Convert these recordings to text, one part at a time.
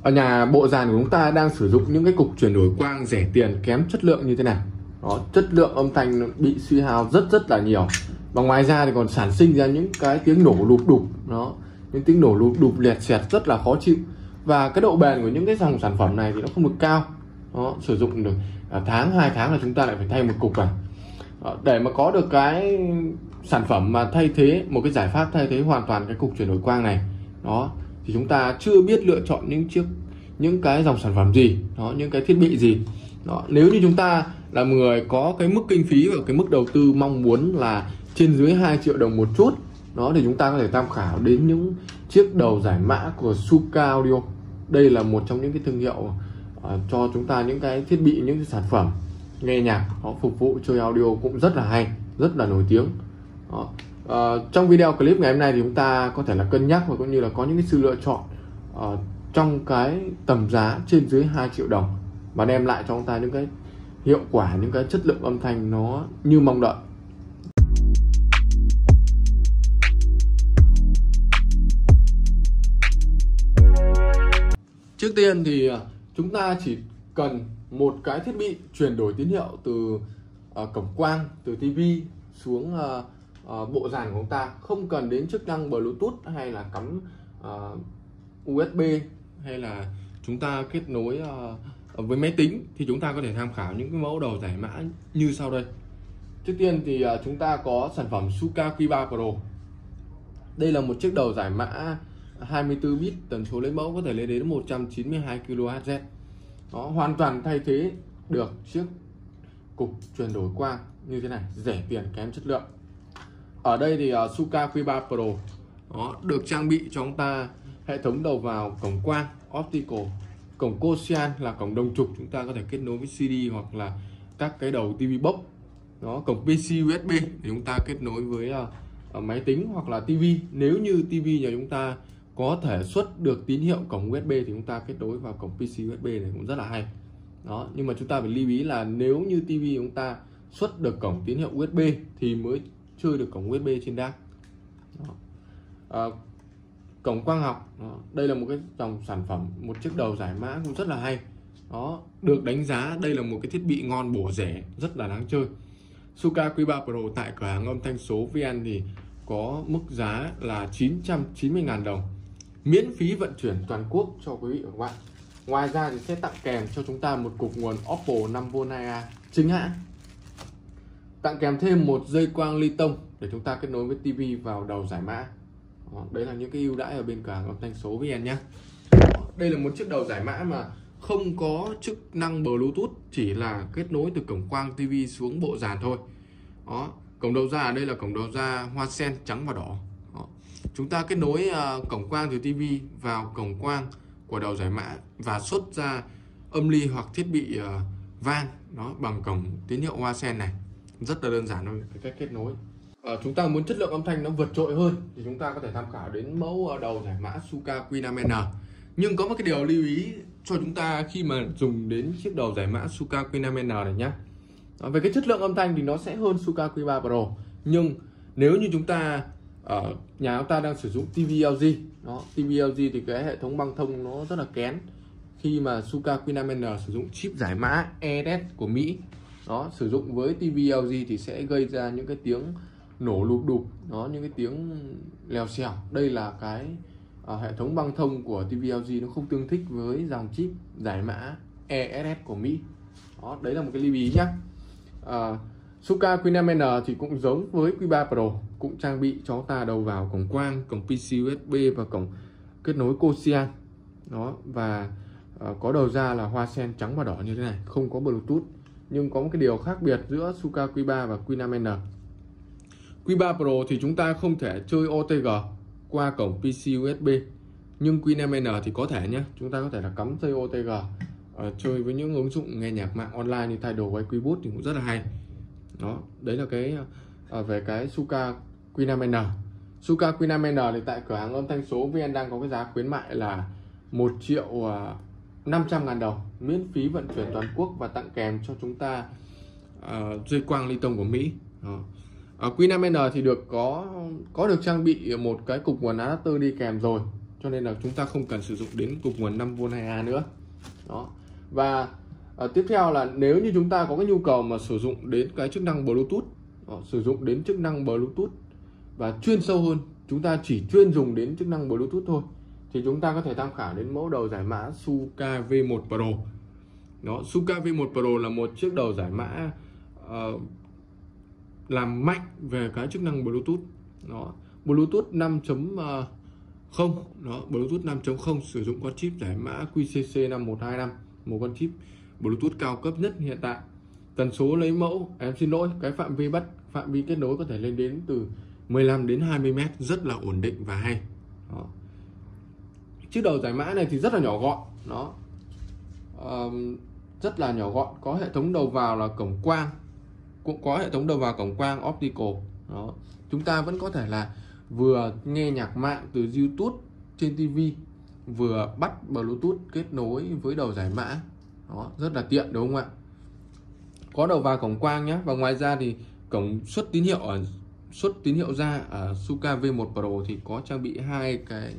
Ở nhà bộ dàn của chúng ta đang sử dụng những cái cục chuyển đổi quang rẻ tiền kém chất lượng như thế này. Đó, chất lượng âm thanh bị suy hao rất là nhiều. Và ngoài ra thì còn sản sinh ra những cái tiếng nổ lụp đục, đó, những tiếng nổ lụp đục lẹt xẹt rất là khó chịu. Và cái độ bền của những cái dòng sản phẩm này thì nó không được cao. Đó, sử dụng được tháng 2 tháng là chúng ta lại phải thay một cục này. Đó, để mà có được cái sản phẩm mà thay thế, một cái giải pháp thay thế hoàn toàn cái cục chuyển đổi quang này, đó, thì chúng ta chưa biết lựa chọn những cái dòng sản phẩm gì, đó, những cái thiết bị gì. Đó, nếu như chúng ta là người có cái mức kinh phí và cái mức đầu tư mong muốn là trên dưới 2 triệu đồng một chút, đó, thì chúng ta có thể tham khảo đến những chiếc đầu giải mã của Suka Audio. Đây là một trong những cái thương hiệu cho chúng ta những cái thiết bị, những cái sản phẩm nghe nhạc nó phục vụ chơi audio cũng rất là hay, rất là nổi tiếng. Đó. Trong video clip ngày hôm nay thì chúng ta có thể là cân nhắc và cũng như là có những cái sự lựa chọn trong cái tầm giá trên dưới 2 triệu đồng và đem lại cho chúng ta những cái hiệu quả, những cái chất lượng âm thanh nó như mong đợi. Trước tiên thì chúng ta chỉ cần một cái thiết bị chuyển đổi tín hiệu từ cổng quang, từ TV xuống bộ dàn của chúng ta, không cần đến chức năng Bluetooth hay là cắm USB hay là chúng ta kết nối với máy tính, thì chúng ta có thể tham khảo những cái mẫu đầu giải mã như sau đây. Trước tiên thì chúng ta có sản phẩm Suka Q3 Pro. Đây là một chiếc đầu giải mã 24 bit, tần số lấy mẫu có thể lên đến 192 kHz. Nó hoàn toàn thay thế được chiếc cục chuyển đổi quang như thế này, rẻ tiền kém chất lượng. Ở đây thì Suka Q3 Pro nó được trang bị cho chúng ta hệ thống đầu vào cổng quang optical, cổng Cosian là cổng đồng trục, chúng ta có thể kết nối với CD hoặc là các cái đầu TV box. Đó, cổng PC USB để chúng ta kết nối với máy tính hoặc là TV. Nếu như TV nhà chúng ta có thể xuất được tín hiệu cổng USB thì chúng ta kết nối vào cổng PC USB này cũng rất là hay. Đó, nhưng mà chúng ta phải lưu ý là nếu như TV chúng ta xuất được cổng tín hiệu USB thì mới chơi được cổng USB trên DAC. Cổng quang học, đó, đây là một cái dòng sản phẩm, một chiếc đầu giải mã cũng rất là hay. Đó, được đánh giá đây là một cái thiết bị ngon bổ rẻ, rất là đáng chơi. Suka Q3 Pro tại cửa hàng âm thanh số VN thì có mức giá là 990.000 đồng, miễn phí vận chuyển toàn quốc cho quý vị và các bạn. Ngoài ra thì sẽ tặng kèm cho chúng ta một cục nguồn Oppo 5V 2A chính hãng, tặng kèm thêm một dây quang ly tông để chúng ta kết nối với TV vào đầu giải mã. Đó, đấy là những cái ưu đãi ở bên cửa hàng âm thanh số VN nhé. Đây là một chiếc đầu giải mã mà không có chức năng Bluetooth, chỉ là kết nối từ cổng quang TV xuống bộ dàn thôi. Đó, cổng đầu ra ở đây là cổng đầu ra hoa sen trắng và đỏ. Đó, chúng ta kết nối cổng quang từ TV vào cổng quang của đầu giải mã và xuất ra âm ly hoặc thiết bị vang đó bằng cổng tín hiệu hoa sen này, rất là đơn giản thôi cái cách kết nối. Chúng ta muốn chất lượng âm thanh nó vượt trội hơn thì chúng ta có thể tham khảo đến mẫu đầu giải mã Suka Q5N. Nhưng có một cái điều lưu ý cho chúng ta khi mà dùng đến chiếc đầu giải mã Suka Q5N này nhé. Về cái chất lượng âm thanh thì nó sẽ hơn Suka Q3 Pro, nhưng nếu như chúng ta ở nhà chúng ta đang sử dụng TV LG, đó, TV LG thì cái hệ thống băng thông nó rất là kén. Khi mà Suka Q5N sử dụng chip giải mã ESS của Mỹ, đó, sử dụng với TV LG thì sẽ gây ra những cái tiếng nổ lụp đục, đó, những cái tiếng lèo xèo. Đây là cái hệ thống băng thông của TV LG nó không tương thích với dòng chip giải mã ESS của Mỹ. Đó, đấy là một cái lưu ý nhé. Suka Q5N thì cũng giống với Q3 Pro, cũng trang bị cho ta đầu vào cổng quang, cổng PC USB và cổng kết nối Cosian. Đó, và có đầu ra là hoa sen trắng và đỏ như thế này, không có Bluetooth. Nhưng có một cái điều khác biệt giữa Suka Q3 và Q5N. Q3 Pro thì chúng ta không thể chơi OTG qua cổng PC USB, nhưng Q5N thì có thể nhé. Chúng ta có thể là cắm dây OTG chơi với những ứng dụng nghe nhạc mạng online như Tidal hay Qboot thì cũng rất là hay. Đó, đấy là cái về cái Suka Q5N. Suka Q5N thì tại cửa hàng âm thanh số VN đang có cái giá khuyến mại là 1.500.000 đồng, miễn phí vận chuyển toàn quốc và tặng kèm cho chúng ta dây quang ly tông của Mỹ. Đó. Q5N thì có được trang bị một cái cục nguồn adapter đi kèm rồi, cho nên là chúng ta không cần sử dụng đến cục nguồn 5V 2A nữa. Đó. Và tiếp theo là nếu như chúng ta có cái nhu cầu mà sử dụng đến cái chức năng Bluetooth, sử dụng đến chức năng Bluetooth và chuyên sâu hơn, chúng ta chỉ chuyên dùng đến chức năng Bluetooth thôi, thì chúng ta có thể tham khảo đến mẫu đầu giải mã Suka V1 Pro. Đó, Suka V1 Pro là một chiếc đầu giải mã làm mạnh về cái chức năng Bluetooth. Đó, Bluetooth 5.0, đó, Bluetooth 5.0 sử dụng con chip giải mã QCC5125, một con chip Bluetooth cao cấp nhất hiện tại. Tần số lấy mẫu, em xin lỗi, cái phạm vi kết nối có thể lên đến từ 15 đến 20 m, rất là ổn định và hay. Đó. Chiếc đầu giải mã này thì rất là nhỏ gọn, nó rất là nhỏ gọn, có hệ thống đầu vào là cổng quang, cũng có hệ thống đầu vào cổng quang optical. Đó. Chúng ta vẫn có thể là vừa nghe nhạc mạng từ YouTube trên TV, vừa bắt Bluetooth kết nối với đầu giải mã. Đó, rất là tiện đúng không ạ? Có đầu vào cổng quang nhé. Và ngoài ra thì cổng xuất tín hiệu ra ở Suka V1 Pro thì có trang bị hai cái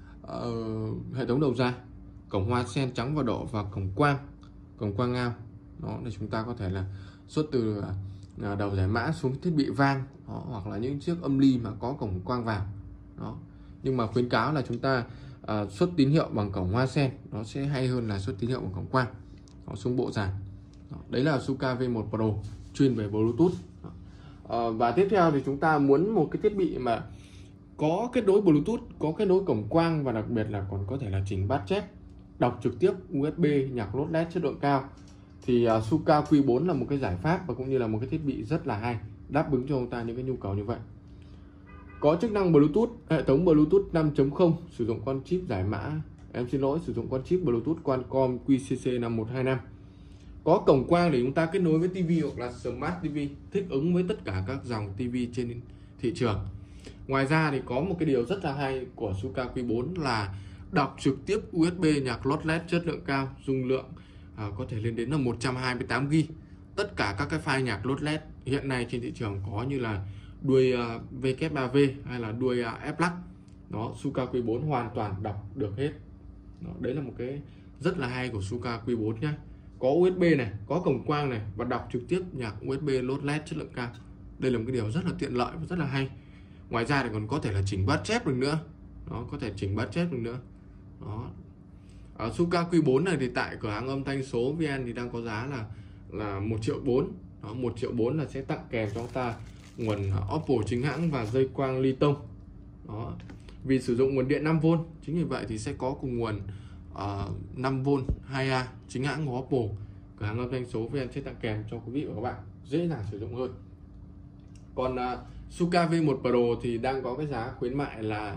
hệ thống đầu ra, cổng hoa sen trắng và đỏ và cổng quang ao. Đó, để chúng ta có thể là xuất từ đầu giải mã xuống thiết bị vang. Đó, hoặc là những chiếc âm ly mà có cổng quang vào. Đó. Nhưng mà khuyến cáo là chúng ta xuất tín hiệu bằng cổng hoa sen, nó sẽ hay hơn là xuất tín hiệu bằng cổng quang. Đó, xuống bộ dàn. Đấy là Suka V1 Pro chuyên về Bluetooth. Và tiếp theo thì chúng ta muốn một cái thiết bị mà có kết nối Bluetooth, có kết nối cổng quang và đặc biệt là còn có thể là chỉnh bát chép, đọc trực tiếp USB, nhạc lốt LED chất lượng cao, thì Suka Q4 là một cái giải pháp và cũng như là một cái thiết bị rất là hay, đáp ứng cho chúng ta những cái nhu cầu như vậy. Có chức năng Bluetooth, hệ thống Bluetooth 5.0 sử dụng con chip giải mã, em xin lỗi, sử dụng con chip Bluetooth Qualcomm QCC5125. Có cổng quang để chúng ta kết nối với TV hoặc là Smart TV, thích ứng với tất cả các dòng TV trên thị trường. Ngoài ra thì có một cái điều rất là hay của Suka Q4 là đọc trực tiếp USB nhạc lốt LED chất lượng cao, dung lượng có thể lên đến là 128 GB. Tất cả các cái file nhạc lốt LED hiện nay trên thị trường có như là đuôi W3V hay là đuôi F-Lux. Đó, Suka Q4 hoàn toàn đọc được hết. Đó, đấy là một cái rất là hay của Suka Q4 nhé. Có USB này, có cổng quang này và đọc trực tiếp nhạc USB lốt LED chất lượng cao. Đây là một cái điều rất là tiện lợi và rất là hay. Ngoài ra thì còn có thể là chỉnh bát chép được nữa. Đó, có thể chỉnh bát chép được nữa. Đó. Ở Suka Q4 này thì tại cửa hàng âm thanh số VN thì đang có giá là 1.4 triệu. Đó, 1.4 triệu là sẽ tặng kèm cho chúng ta nguồn Oppo chính hãng và dây quang ly tông. Đó. Vì sử dụng nguồn điện 5V, chính vì vậy thì sẽ có cùng nguồn 5V 2A chính hãng của Oppo. Cửa hàng âm thanh số VN sẽ tặng kèm cho quý vị và các bạn dễ dàng sử dụng hơn. Còn Suka V1 Pro thì đang có cái giá khuyến mại là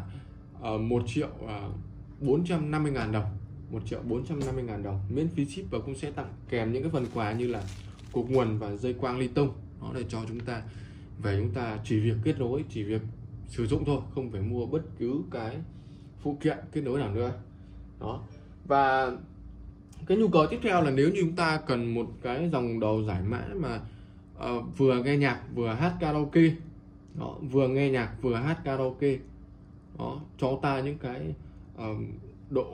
1.450.000 đồng, 1.450.000 đồng miễn phí ship, và cũng sẽ tặng kèm những cái phần quà như là cục nguồn và dây quang ly tông. Nó để cho chúng ta chúng ta chỉ việc kết nối, chỉ việc sử dụng thôi, không phải mua bất cứ cái phụ kiện kết nối nào nữa. Đó. Và cái nhu cầu tiếp theo là nếu như chúng ta cần một cái dòng đầu giải mã mà vừa nghe nhạc vừa hát karaoke. Đó, vừa nghe nhạc vừa hát karaoke. Đó, cho ta những cái độ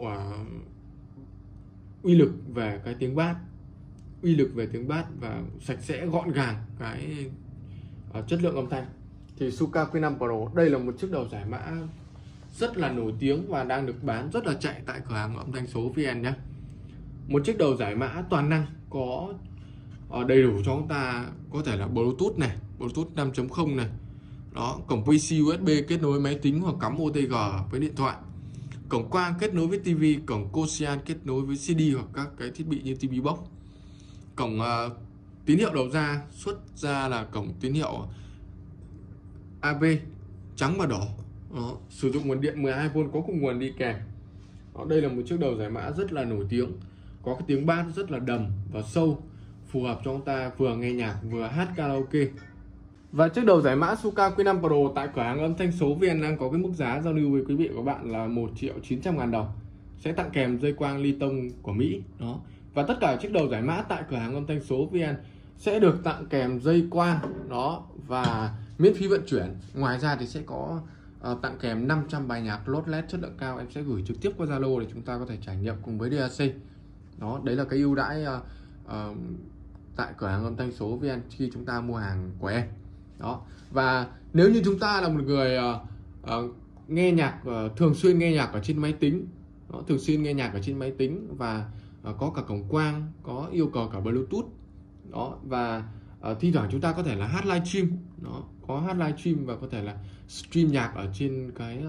uy lực về cái tiếng bass, và sạch sẽ gọn gàng cái chất lượng âm thanh, thì Suka Q5 Pro đây là một chiếc đầu giải mã rất là nổi tiếng và đang được bán rất là chạy tại cửa hàng âm thanh số VN nhé. Một chiếc đầu giải mã toàn năng, có đầy đủ cho chúng ta, có thể là Bluetooth này, Bluetooth 5.0 này. Đó, cổng PC USB kết nối máy tính hoặc cắm OTG với điện thoại. Cổng quang kết nối với TV, cổng Cosian kết nối với CD hoặc các cái thiết bị như TV Box. Cổng tín hiệu đầu ra xuất ra là cổng tín hiệu AB trắng và đỏ. Đó, sử dụng nguồn điện 12V có cùng nguồn đi kèm. Đó, đây là một chiếc đầu giải mã rất là nổi tiếng, có cái tiếng bass rất là đầm và sâu, phù hợp cho chúng ta vừa nghe nhạc vừa hát karaoke. Và chiếc đầu giải mã Suka Q5 Pro tại cửa hàng âm thanh số VN đang có cái mức giá giao lưu với quý vị và các bạn là 1.900.000 đồng, sẽ tặng kèm dây quang ly tông của Mỹ. Đó. Và tất cả chiếc đầu giải mã tại cửa hàng âm thanh số VN sẽ được tặng kèm dây quang đó và miễn phí vận chuyển. Ngoài ra thì sẽ có tặng kèm 500 bài nhạc lốt led chất lượng cao, em sẽ gửi trực tiếp qua Zalo để chúng ta có thể trải nghiệm cùng với DAC. Đó, đấy là cái ưu đãi tại cửa hàng âm thanh số VN khi chúng ta mua hàng của em. Đó, và nếu như chúng ta là một người nghe nhạc, thường xuyên nghe nhạc ở trên máy tính, thường xuyên nghe nhạc ở trên máy tính và có cả cổng quang, có yêu cầu cả Bluetooth, đó, và thi thoảng chúng ta có thể là hát livestream, đó, có hát livestream và có thể là stream nhạc ở trên cái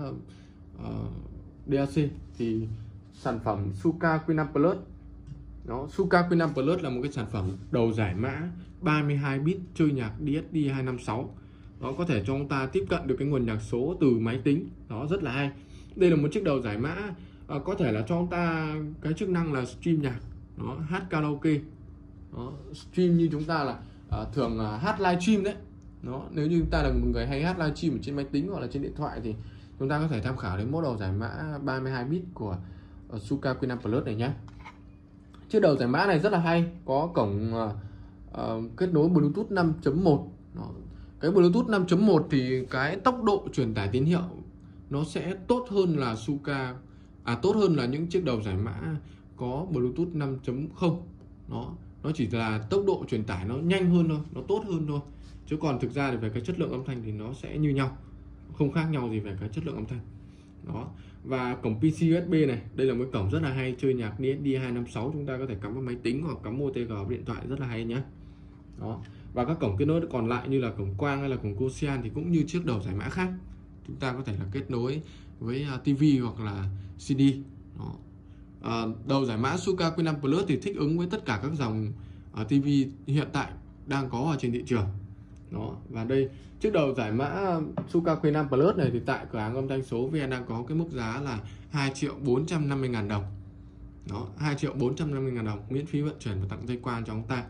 DAC, thì sản phẩm Suka Q5 Plus, đó, Suka Q5 Plus là một cái sản phẩm đầu giải mã 32 bit chơi nhạc DSD 256. Nó có thể cho chúng ta tiếp cận được cái nguồn nhạc số từ máy tính, đó rất là hay. Đây là một chiếc đầu giải mã có thể là cho chúng ta cái chức năng là stream nhạc, đó, hát karaoke, đó, stream như chúng ta là thường hát livestream đấy. Đó, nếu như chúng ta là một người hay hát livestream ở trên máy tính hoặc là trên điện thoại thì chúng ta có thể tham khảo đến mẫu đầu giải mã 32 bit của Suka Q5 Plus này nhé. Chiếc đầu giải mã này rất là hay, có cổng kết nối Bluetooth 5.1. Cái Bluetooth 5.1 thì cái tốc độ truyền tải tín hiệu nó sẽ tốt hơn là tốt hơn là những chiếc đầu giải mã có Bluetooth 5.0. Nó chỉ là tốc độ truyền tải nó nhanh hơn thôi, nó tốt hơn thôi, chứ còn thực ra thì về cái chất lượng âm thanh thì nó sẽ như nhau, không khác nhau gì về cái chất lượng âm thanh. Đó, và cổng PC USB này, đây là một cái cổng rất là hay, chơi nhạc DSD 256 chúng ta có thể cắm vào máy tính hoặc cắm OTG vào điện thoại, rất là hay nhé. Đó, và các cổng kết nối còn lại như là cổng quang hay là cổng Cosian thì cũng như chiếc đầu giải mã khác, chúng ta có thể là kết nối với TV hoặc là CD. Đó. Đầu giải mã Suka Q5 Plus thì thích ứng với tất cả các dòng TV hiện tại đang có ở trên thị trường. Đó, và đây chiếc đầu giải mã Suka Q5 Plus này thì tại cửa hàng âm thanh số VN đang có cái mức giá là 2.450.000 đồng. Đó, 2.450.000 đồng, miễn phí vận chuyển và tặng dây quan cho chúng ta.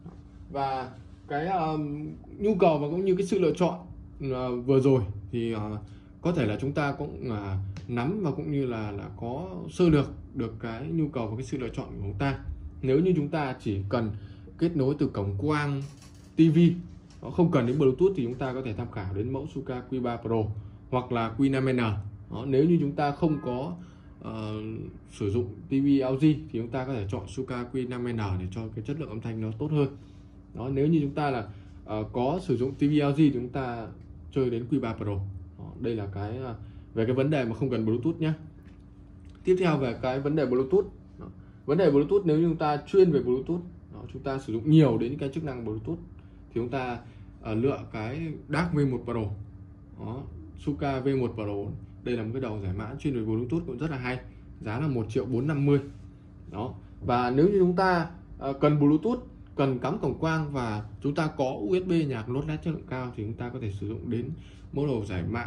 Và cái nhu cầu và cũng như cái sự lựa chọn vừa rồi thì có thể là chúng ta cũng nắm và cũng như là có sơ lược được cái nhu cầu và cái sự lựa chọn của chúng ta. Nếu như chúng ta chỉ cần kết nối từ cổng quang TV, nó không cần đến Bluetooth thì chúng ta có thể tham khảo đến mẫu Suka Q3 Pro hoặc là Q5N. Đó, nếu như chúng ta không có sử dụng TV LG thì chúng ta có thể chọn Suka Q5N để cho cái chất lượng âm thanh nó tốt hơn. Đó, nếu như chúng ta là có sử dụng TV LG thì chúng ta chơi đến Q3 Pro. Đó, đây là cái về cái vấn đề mà không cần Bluetooth nhé. Tiếp theo về cái vấn đề Bluetooth. Đó, vấn đề Bluetooth nếu như chúng ta chuyên về Bluetooth, đó, chúng ta sử dụng nhiều đến cái chức năng Bluetooth thì chúng ta lựa cái DAC V1 Pro. Đó, Suka V1 Pro, đây là một cái đầu giải mã chuyên về Bluetooth cũng rất là hay, giá là 1.450.000. Đó, và nếu như chúng ta cần Bluetooth, cần cắm cổng quang và chúng ta có USB nhạc lốt led chất lượng cao thì chúng ta có thể sử dụng đến mẫu đầu giải mã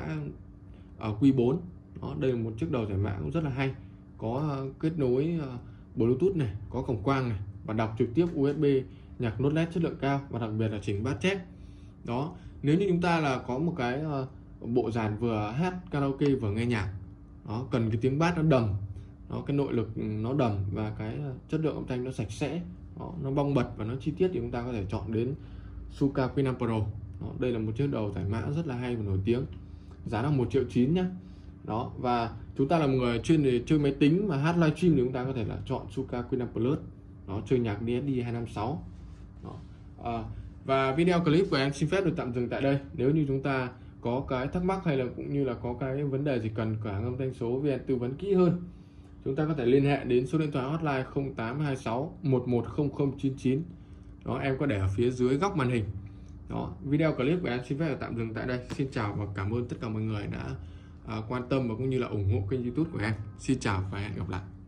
Q4. Đó, đây là một chiếc đầu giải mã cũng rất là hay, có kết nối Bluetooth này, có cổng quang này và đọc trực tiếp USB nhạc lốt led chất lượng cao và đặc biệt là chỉnh bass check. Đó, nếu như chúng ta là có một cái bộ dàn vừa hát karaoke vừa nghe nhạc, đó, cần cái tiếng bass nó đầm, đó, cái nội lực nó đầm và cái chất lượng âm thanh nó sạch sẽ, đó, nó bong bật và nó chi tiết thì chúng ta có thể chọn đến Suka Q5 Pro. Đó, đây là một chiếc đầu giải mã rất là hay và nổi tiếng, giá là 1.900.000 nhé. Đó, và chúng ta là một người chuyên về chơi máy tính mà hát livestream thì chúng ta có thể là chọn Suka Q5 Plus. Đó, chơi nhạc DSD 256. Đó. Và video clip của em xin phép được tạm dừng tại đây. Nếu như chúng ta có cái thắc mắc hay là cũng như là có cái vấn đề gì cần cửa hàng âm thanh số VN tư vấn kỹ hơn, chúng ta có thể liên hệ đến số điện thoại hotline 0826 110099. Đó, em có để ở phía dưới góc màn hình. Đó, video clip của em xin phép được tạm dừng tại đây. Xin chào và cảm ơn tất cả mọi người đã quan tâm và cũng như là ủng hộ kênh YouTube của em. Xin chào và hẹn gặp lại.